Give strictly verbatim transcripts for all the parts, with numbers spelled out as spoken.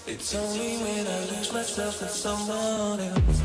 It's only when I lose myself in someone else.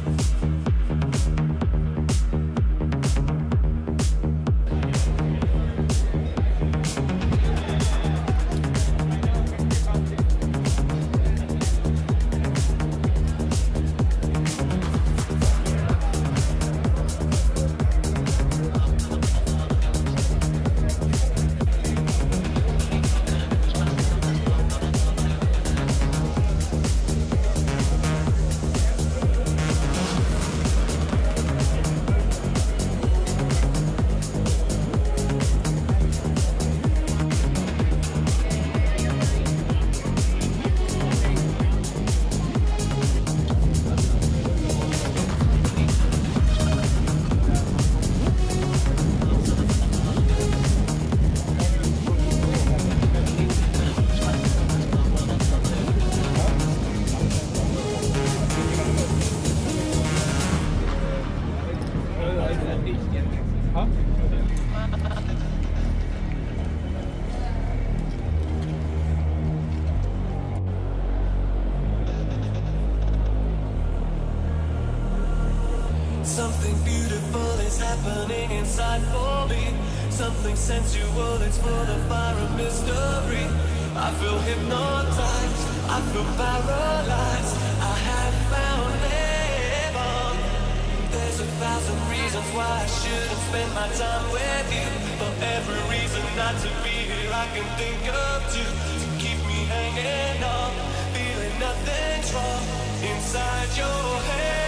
Something beautiful is happening inside for me. Something sensual, it's full of fire and mystery. I feel hypnotized, I feel paralyzed. I have found heaven. There's a thousand reasons why I shouldn't spend my time with you. For every reason not to be here, I can think of two to keep me hanging on, feeling nothing's wrong inside your head.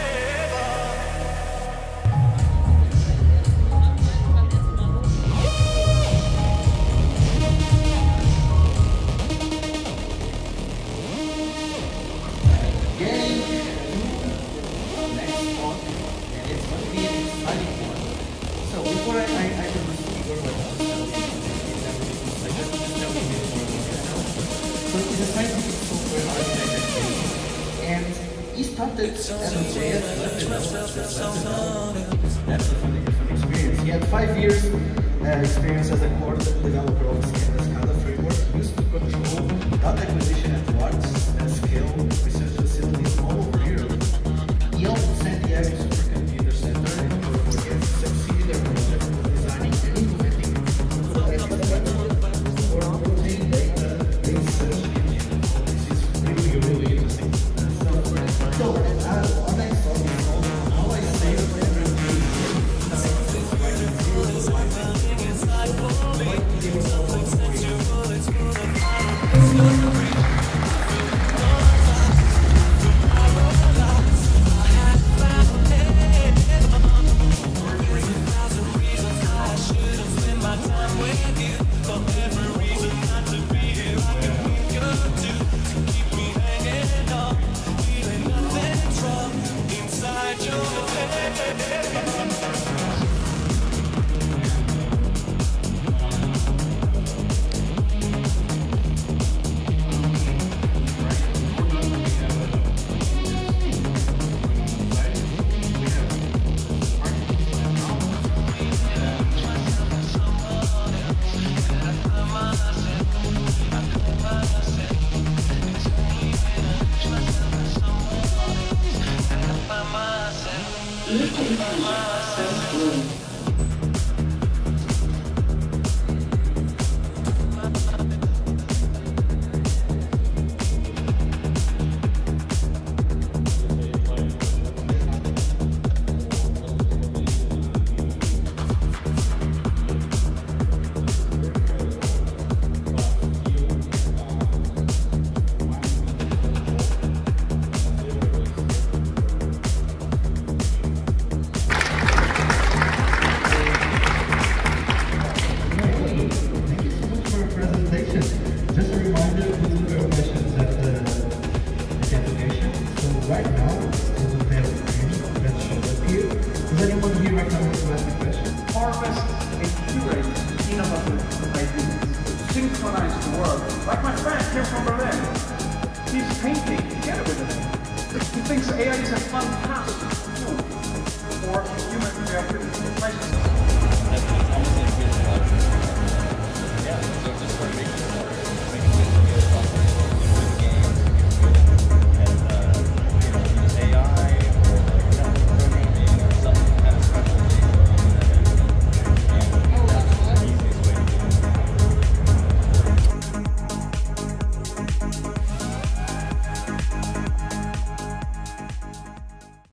Before I, I, I can speak or what else, like that, just tell me more about it now. So it's a scientific software architect, and he started as a J S developer. That's a funny, funny experience. He had five years uh, experience as a core developer of the SCADA framework, used to control data acquisition at large uh, scale research facilities all over Europe. He also San Diego Supercomputer Center in California succeeded their project of designing and implementing for protein data research engine. This is really, really interesting. So, uh, on next topic, how I say Like my friend here from Berlin. He's painting together with it. He thinks A I is a fantastic tool for human creativity. Nice. That's almost like